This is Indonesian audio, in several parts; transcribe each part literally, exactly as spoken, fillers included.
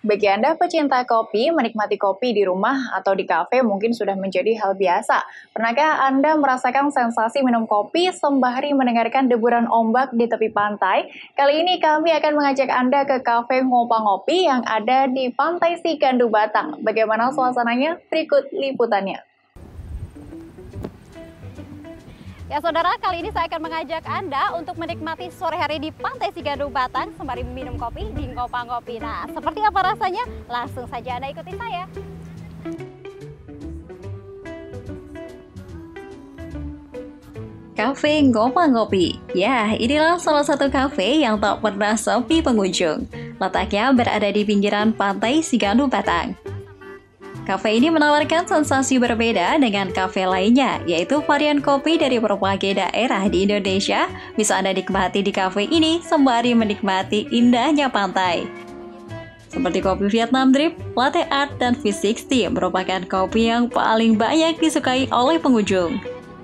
Bagi Anda pecinta kopi, menikmati kopi di rumah atau di kafe mungkin sudah menjadi hal biasa. Pernahkah Anda merasakan sensasi minum kopi sembari mendengarkan deburan ombak di tepi pantai? Kali ini kami akan mengajak Anda ke kafe Ngopa Ngopi yang ada di Pantai Sigandu Batang. Bagaimana suasananya? Berikut liputannya. Ya saudara, kali ini saya akan mengajak Anda untuk menikmati sore hari di Pantai Sigandu Batang sembari minum kopi di Ngopa Ngopi. Nah, seperti apa rasanya? Langsung saja Anda ikuti saya. Kafe Ngopa Ngopi. Ya, inilah salah satu kafe yang tak pernah sepi pengunjung. Letaknya berada di pinggiran Pantai Sigandu Batang. Kafe ini menawarkan sensasi berbeda dengan kafe lainnya, yaitu varian kopi dari berbagai daerah di Indonesia bisa Anda nikmati di kafe ini sembari menikmati indahnya pantai. Seperti kopi Vietnam Drip, Latte Art, dan V enam puluh merupakan kopi yang paling banyak disukai oleh pengunjung.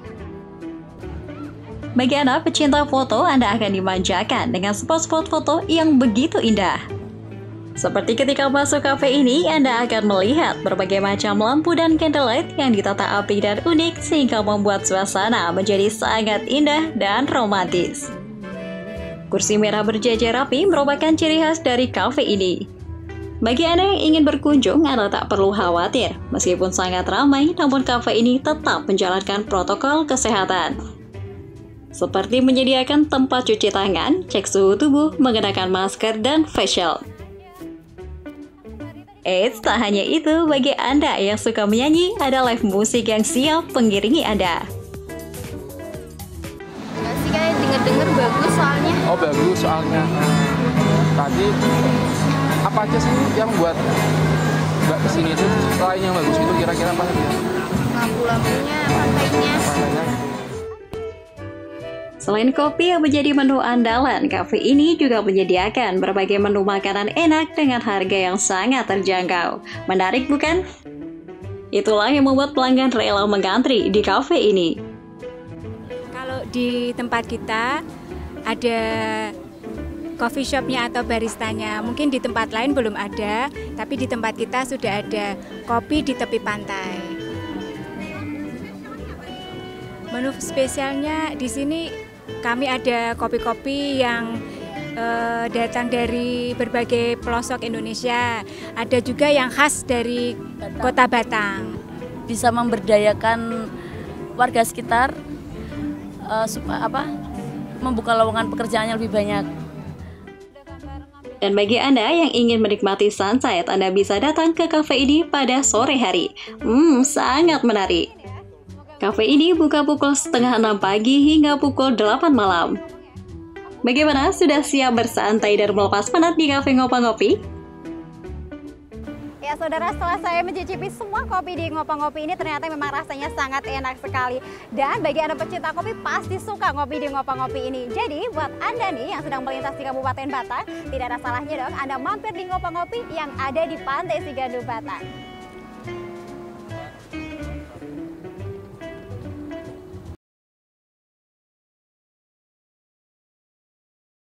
Bagi Anda pecinta foto, Anda akan dimanjakan dengan spot-spot foto yang begitu indah. Seperti ketika masuk kafe ini, Anda akan melihat berbagai macam lampu dan candlelight yang ditata api dan unik sehingga membuat suasana menjadi sangat indah dan romantis. Kursi merah berjajar rapi merupakan ciri khas dari kafe ini. Bagi Anda yang ingin berkunjung, Anda tak perlu khawatir. Meskipun sangat ramai, namun kafe ini tetap menjalankan protokol kesehatan. Seperti menyediakan tempat cuci tangan, cek suhu tubuh, mengenakan masker, dan facial. Eits, tak hanya itu, bagi Anda yang suka menyanyi, ada live musik yang siap mengiringi Anda. Enggak sih, kayak denger-denger bagus soalnya. Oh bagus soalnya. Tadi apa aja sih yang buat Mbak kesini itu selain yang bagus itu kira-kira apa aja? Lampu-lampunya, pantainya. Pantainya. Selain kopi yang menjadi menu andalan, kafe ini juga menyediakan berbagai menu makanan enak dengan harga yang sangat terjangkau. Menarik bukan? Itulah yang membuat pelanggan rela mengantri di kafe ini. Kalau di tempat kita ada coffee shopnya atau baristanya, mungkin di tempat lain belum ada, tapi di tempat kita sudah ada kopi di tepi pantai. Menu spesialnya di sini kami ada kopi-kopi yang uh, datang dari berbagai pelosok Indonesia. Ada juga yang khas dari Batang. Kota Batang. Bisa memberdayakan warga sekitar, uh, supaya apa? Membuka lowongan pekerjaan yang lebih banyak. Dan bagi Anda yang ingin menikmati sunset, Anda bisa datang ke kafe ini pada sore hari. Hmm, sangat menarik. Kafe ini buka pukul setengah enam pagi hingga pukul delapan malam. Bagaimana? Sudah siap bersantai dan melepas penat di kafe Ngopa Ngopi? Ya saudara, setelah saya mencicipi semua kopi di Ngopa Ngopi ini, ternyata memang rasanya sangat enak sekali. Dan bagi Anda pecinta kopi, pasti suka ngopi di Ngopa Ngopi ini. Jadi buat Anda nih yang sedang melintas di Kabupaten Batang, tidak ada salahnya dong Anda mampir di Ngopa Ngopi yang ada di Pantai Sigandu Batang.